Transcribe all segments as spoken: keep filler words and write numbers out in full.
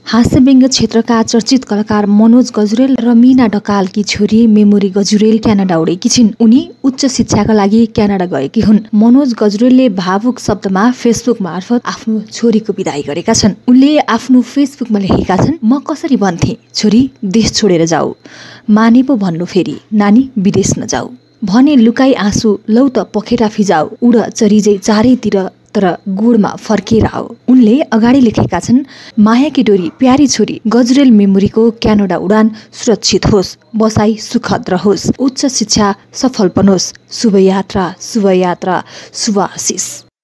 हास्यव्यङ्ग्य क्षेत्रका चर्चित कलाकार मनोज गजुरेल र मीना ढकालकी छोरी मेमोरी गजुरेल क्यानाडा उडेकी छिन्। उनी उच्च शिक्षाका लागि क्यानाडा गएकी हुन्। मनोज गजुरेलले भावुक शब्दमा फेसबुक मार्फत आफ्नो छोरीको विदाई गरेका छन्। उनले आफ्नो फेसबुकमा लेखेका छन्, म कसरी भन्थे छोरी देश छोडेर जाऊ, माने पो भन्नु फेरि नानी विदेश नजाऊ, भने लुकाई आँसु लौ त पखेटा फिजाऊ, उड चरिजै चारैतिर तर गुडमा फर्केर आऊ। उनले अगाडि लेखेका छन्, मायाकी डोरी प्यारी छोरी गजुरेल मेमोरीको क्यानाडा उडान सुरक्षित होस्, बसाई सुखद रहोस्, उच्च शिक्षा सफल बनोस्, शुभ यात्रा शुभ यात्रा शुभ आशिष।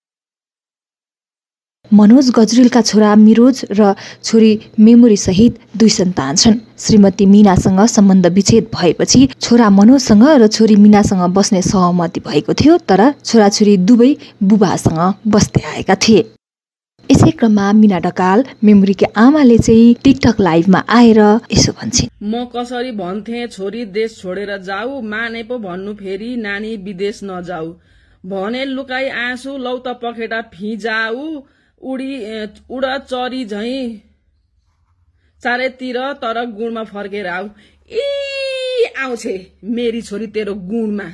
मनोज गजुरेलका छोरा मिरोज र छोरी मेमोरी सहित दुई सन्तान छन्। श्रीमती मीनासँग सम्बन्ध विच्छेद भएपछि छोरा मनोजसँग र छोरी मीनासँग बस्ने सहमति भएको थियो, तर छोराछोरी दुवै बुबासँग बस्दै आएका थिए। यसै क्रममा मीना ढकाल मेमोरीकी आमाले चाहिँ टिकटक लाइभमा आएर यसो भन्छन्, म कसरी भन्थे छोरी देश छोडेर जाऊ, माने पो भन्नु फेरि नानी विदेश नजाऊ, भने लुकाई आँसु लौ त पखेटा फिजाऊ, उडी उड चरी झै चारैतिर तर गुणमा फर्केर आऊ। ई आउँछे मेरी छोरी तेरो गुणमा।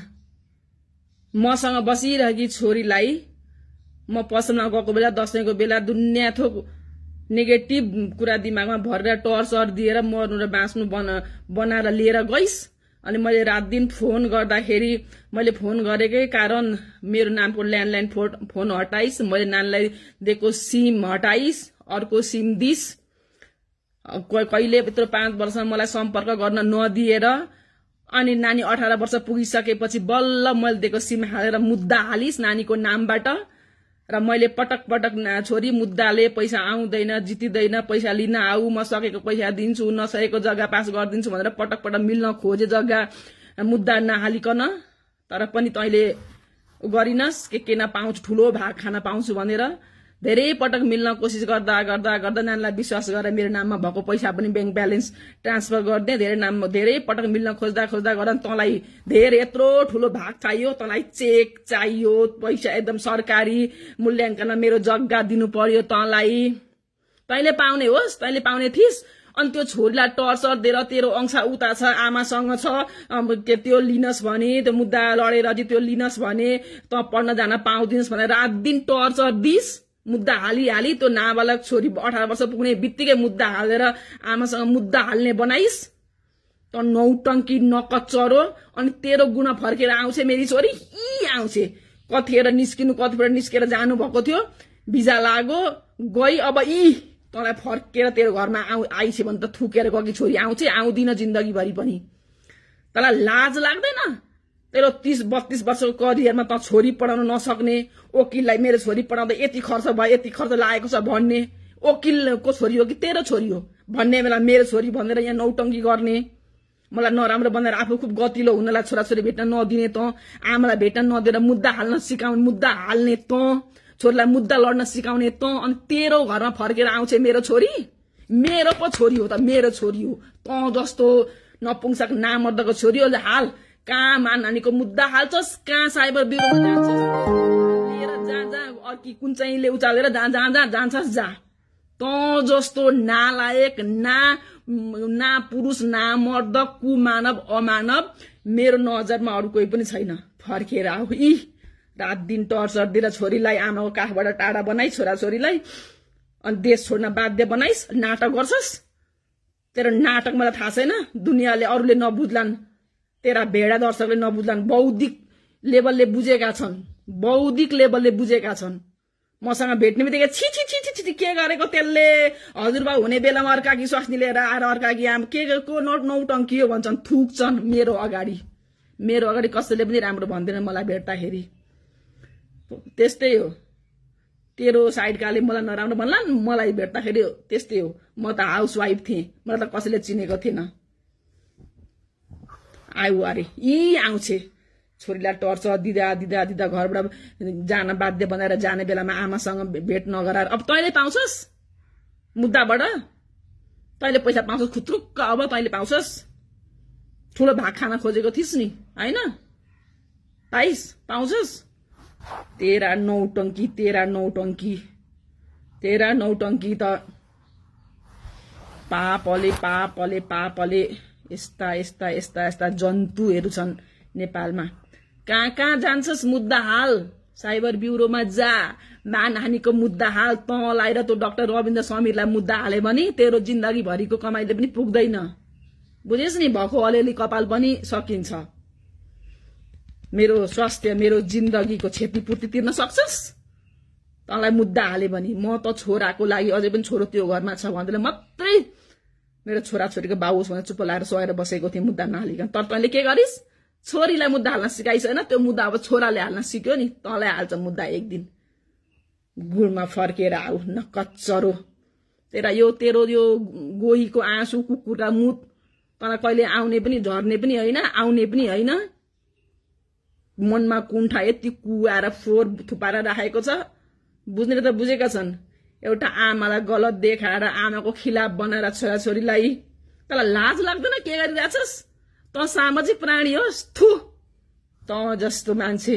मसँग बसिरहेकी छोरीलाई म पसलमा गएको बेला दसैँको बेला दुनियाँ थोक नेगेटिभ कुरा दिमागमा भरेर टर्चर दिएर मर्नु र बाँच्नु बना बनाएर लिएर गइस्। अनि मैले रात दिन फोन गर्दाखेरि मैले फोन गरेकै कारण मेरो नामको ल्यान्डलाइन फोन हटाइस्, मैले नानीलाई दिएको सिम हटाइस्, अर्को सिम दिइस्, कहिले यत्रो पाँच वर्षमा मलाई सम्पर्क गर्न नदिएर अनि नानी अठार वर्ष पुगिसकेपछि बल्ल मैले दिएको सिम हालेर मुद्दा हालिस् नानीको नामबाट। र मैले पटक पटक छोरी मुद्दाले पैसा आउँदैन जितिँदैन, पैसा लिन आऊ, म सकेको पैसा दिन्छु, नसकेको जग्गा पास गरिदिन्छु भनेर पटक पटक मिल्न खोजे जग्गा मुद्दा नहालिकन, तर पनि तैँले गरिनस् के के नपाउँछु ठुलो भाग खान पाउँछु भनेर धेरै पटक मिल्न कोसिस गर्दा गर्दा गर्दा नानीलाई विश्वास गरेर मेरो नाममा भएको पैसा पनि ब्याङ्क ब्यालेन्स ट्रान्सफर गरिदिएँ। धेरै नाम धेरै पटक मिल्न खोज्दा खोज्दा गर्दा तँलाई धेरै यत्रो ठुलो भाग चाहियो, तँलाई चेक चाहियो, पैसा एकदम सरकारी मूल्याङ्कनमा मेरो जग्गा दिनु पर्यो तँलाई, तैँले पाउने होस्, तैँले पाउने थिइस्। अनि त्यो छोरीलाई टर्चर दिएर तेरो अंश उता छ, आमासँग छ, के त्यो लिनस् भने त्यो मुद्दा लडेर त्यो लिनस् भने त पढ्न जान पाउँदिनस् भनेर रात दिन टर्चर दिइस्। मुद्दा हाली हाली त्यो नाबालक छोरी अठार वर्ष पुग्ने बित्तिकै मुद्दा हालेर आमासँग मुद्दा हाल्ने बनाइस्। त नौटङ्की नकचरो। अनि तेरो गुणा फर्केर आउँछ मेरी छोरी, यी आउँछ। कतिखेर निस्किनु कतिखेर निस्केर जानु भएको थियो, भिजा लाग्यो गई, अब यी तँलाई फर्केर तेरो घरमा आउ आइछ भने त थुकेर गएकी छोरी आउँछ, आउँदिन जिन्दगीभरि पनि। तँलाई लाज लाग्दैन? तेरो तीस बत्तीस वर्षको करियरमा त छोरी पढाउन नसक्ने, वकिललाई मेरो छोरी पढाउँदा यति खर्च भयो यति खर्च लागेको छ भन्ने, वकिलको छोरी हो कि तेरो छोरी हो भन्ने बेला मेरो छोरी भनेर यहाँ नौटङ्की गर्ने, मलाई नराम्रो भनेर आफू खुब गतिलो हुनलाई छोराछोरी भेट्न नदिने त, आमालाई भेट्न नदिएर मुद्दा हाल्न सिकाउने, मुद्दा हाल्ने त, छोरीलाई मुद्दा लड्न सिकाउने त, अनि तेरो घरमा फर्केर आउँछ मेरो छोरी। मेरो पो छोरी हो त, मेरो छोरी हो। त जस्तो नपुंसक नामर्दको छोरी हो हाल कहाँ मा नानीको मुद्दा हाल्छस्, कहाँ साइबर ब्युरोमा जान्छस् लिएर जा जा, अर्की कुन चाहिँले उचालेर जा जा जा जान्छस् जा। त जस्तो नालायक ना ना पुरुष ना मर्द कुमानव अमानव मेरो नजरमा अरू कोही पनि छैन। फर्केर आऊ। यी रात दिन टर्चर दिएर छोरीलाई आमाको काखबाट टाढा बनाई, छोराछोरीलाई अनि देश छोड्न बाध्य बनाइस्, नाटक गर्छस्। तेरो नाटक मलाई थाहा छैन, दुनियाँले अरूले नबुझ्लान्, तेरा भेडा दर्शकले नबुझ्लान्, बौद्धिक लेभलले बुझेका छन्, बौद्धिक लेभलले बुझेका छन्। मसँग भेट्ने बित्तिकै छि छि छि छि छि के गरेको त्यसले, हजुरबा हुने बेलामा अर्काकी स्वास्नी लिएर आएर अर्काकी आम के को नोट नौटङ्की हो भन्छन्, थुक्छन् मेरो अगाडि। मेरो अगाडि कसैले पनि राम्रो भन्दैन मलाई भेट्दाखेरि। त्यस्तै हो, तेरो साइडकाले मलाई नराम्रो भन्लान्, मलाई भेट्दाखेरि त्यस्तै हो। म त हाउस वाइफ थिएँ, मलाई त कसैले चिनेको थिएन। आऊ अरे यी आउँछ छोरीलाई टर्चर दिँदा दिँदा दिँदा घरबाट जान बाध्य बनाएर जाने बेलामा आमासँग भेट नगराएर अब तैँले पाउँछस् मुद्दाबाट, तैँले पैसा पाउँछस् खुत्रुक्क, अब तैँले पाउँछस्। ठुलो भाग खान खोजेको थिइस् नि हैन, पाइस् पाउँछस्। तेरा नौटङ्की तेरा नौटङ्की तेरा नौटङ्की त पापले पापले पापले यस्ता यस्ता यस्ता यस्ता जन्तुहरू छन् नेपालमा। कहाँ कहाँ जान्छस् मुद्दा हाल? साइबर ब्युरोमा जा, मानहानीको मुद्दा हाल। तँ लाएर त्यो डाक्टर रविन्द्र समीरलाई मुद्दा हाले भने तेरो जिन्दगी भरिको कमाइले पनि पुग्दैन। बुझेस् नि? भएको अलिअलि कपाल पनि सकिन्छ। मेरो स्वास्थ्य, मेरो जिन्दगीको क्षतिपूर्ति तिर्न सक्छस्? तँलाई मुद्दा हाले भने म त छोराको लागि, अझै पनि छोरो त्यो घरमा छ भनेर मात्रै मेरो छोराछोरीको बाउ होस् भनेर चुप्प लाएर सहेर बसेको थिएँ मुद्दा नहालिकन। तर तैँले के गरिस्? छोरीलाई मुद्दा हाल्न सिकाइस होइन? त्यो मुद्दा अब छोराले हाल्न सिक्यो नि, तँलाई हाल्छ मुद्दा एक दिन। गुडमा फर्केर आऊ न कच्चरो। तेरा यो तेरो यो गोहीको आँसु, कुकुरका मुत तँलाई कहिले आउने पनि झर्ने पनि होइन, आउने पनि होइन। मनमा कुण्ठा यति कुवाएर फोहोर थुपाएर राखेको छ। बुझ्नेले त बुझेका छन्। एउटा आमालाई गलत देखाएर आमाको खिलाफ बनाएर छोराछोरीलाई, तँलाई लाज लाग्दैन? के गरिरहेछस्? तँ सामाजिक प्राणी होस्? थु, तँ जस्तो मान्छे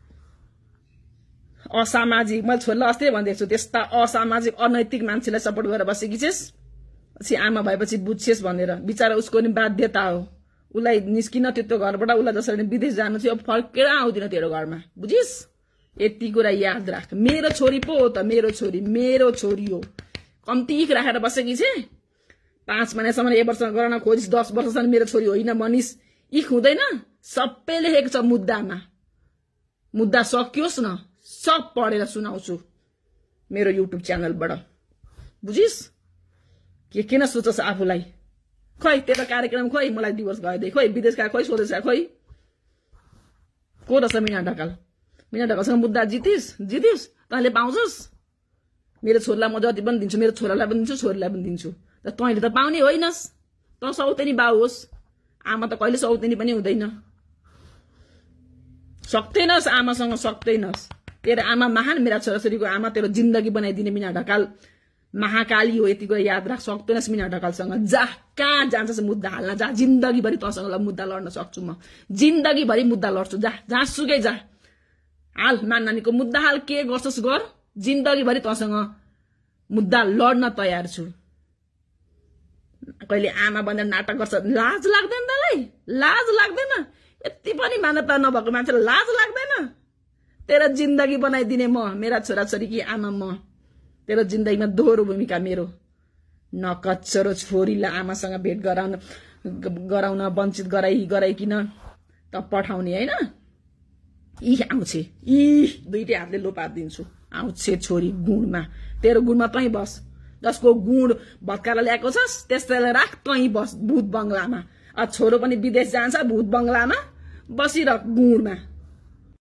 असामाजिक। मैले छोरीलाई अस्ति भनिदिएको छु, त्यस्ता असामाजिक अनैतिक मान्छेलाई सपोर्ट गरेर बसेकी छेस्। पछि आमा भएपछि बुझ्छेस् भनेर। बिचारा उसको नि बाध्यता हो। उसलाई निस्किन त्यो त्यो घरबाट, उसलाई जसरी विदेश जानु थियो, अब फर्केर आउँदिन तेरो घरमा। बुझिस्? यति कुरा याद राख। मेरो छोरी पो हो त, मेरो छोरी मेरो छोरी हो। कम्ती राखेर बसेकी छे। पाँच महिनासम्म एक वर्ष गर्न खोजिस्, दस वर्षसम्म मेरो छोरी होइन भनिस्, इख हुँदैन? सबै लेखेको छ मुद्दामा। मुद्दा सकियोस् न, सब पढेर सुनाउँछु मेरो युट्युब च्यानलबाट। बुझिस्? के किन सोचस् आफूलाई? खोइ तेरो कार्यक्रम, खोइ मलाई डिभोर्स गइदिए, खोइ विदेश गएर, खोइ सोधेछ, खोइ को रहेछ मिना ढकाल? मिना ढकालसँग मुद्दा जितिस् जितिस् तैँले पाउँछस्? मेरो छोरीलाई म जति पनि दिन्छु, मेरो छोरालाई पनि दिन्छु, छोरीलाई पनि दिन्छु। त तैँले त पाउने होइनस्। तँ सौतेनी बाउ होस्। आमा त कहिले सौतेनी पनि हुँदैन। सक्दैनस् आमासँग, सक्दैनस्। तेरो आमा महान, मेरा छोराछोरीको आमा तेरो जिन्दगी बनाइदिने मिना ढकाल महाकाली हो। यति कुरा याद राख। सक्दैनस् मिना ढकालसँग। जा, कहाँ जान्छस् मुद्दा हाल्न? जा, जिन्दगीभरि तँसँग मुद्दा लड्न सक्छु म। जिन्दगीभरि मुद्दा लड्छु। जा, जहाँ सुकै जा, हाल मान्नानीको मुद्दा हाल। के गर्छस् गर, जिन्दगीभरि तँसँग मुद्दा लड्न तयार छु। कहिले आमा भनेर नाटक गर्छ। लाज लाग्दैन तँलाई? लाज लाग्दैन? यति पनि मान्यता नभएको मान्छेलाई लाज लाग्दैन? तेरो जिन्दगी बनाइदिने म, मेरा छोराछोरी कि आमा म। तेरो जिन्दगीमा दोहोरो भूमिका मेरो। नकच्चरो छोरीलाई आमासँग भेट गराउन गराउन वञ्चित गराइ गराइकिन त पठाउने होइन? यी आउँछे, यी दुईटै हातले लोपादिन्छु। आउँछे छोरी गुणमा। तेरो गुणमा तै बस। जसको गुण भत्काएर ल्याएको छस् त्यसैलाई राख, तै बस भूत बंगलामा। छोरो पनि विदेश जान्छ भूत बंगलामा बसिरह गुणमा।